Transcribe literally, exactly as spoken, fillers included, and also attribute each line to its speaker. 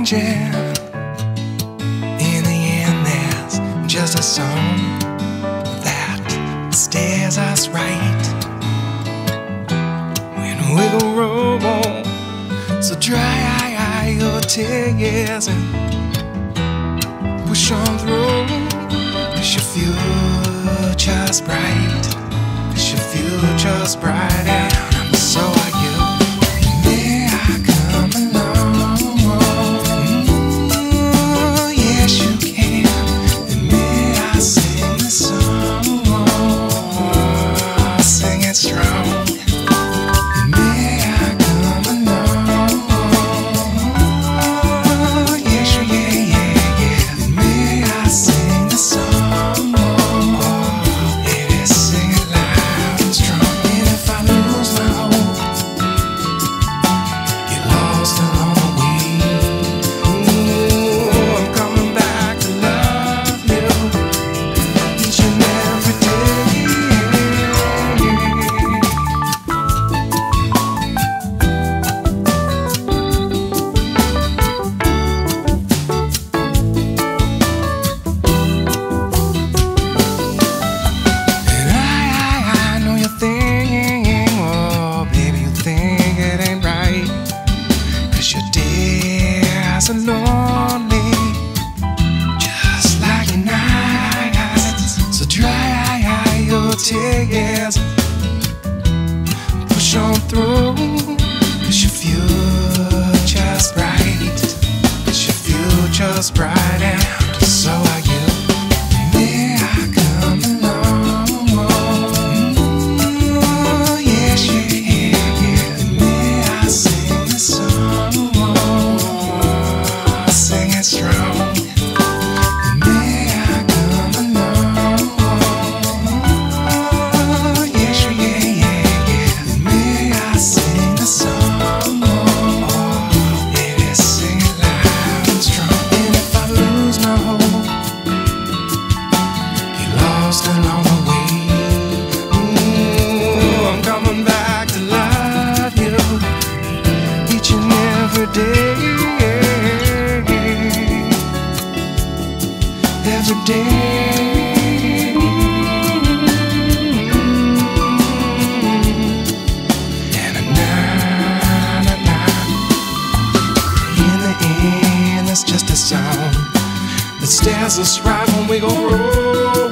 Speaker 1: changing. In the end, there's just a song that stares us right when we go wrong. So dry your tears and push on through. 'Cause your future's bright. 'Cause your future's bright, and so are you. May I come along? Ooh, yes you can. And may I sing the song, sing it strong. So lonely, just like your nights. So dry your tears, push on through. 'Cause your future's bright. 'Cause your future's bright, and so are you. May I come along? Ooh, yes you can. May I sing the song, sing it strong. May I come along? Yes, yeah, yeah, yeah. May I sing the song? Baby, sing it loud and strong. And if I lose my hope, get lost along the way. Ooh, I'm coming back to love you each and every day. Every day, and a na na na. In the end, it's just a song that stares us right when we go wrong.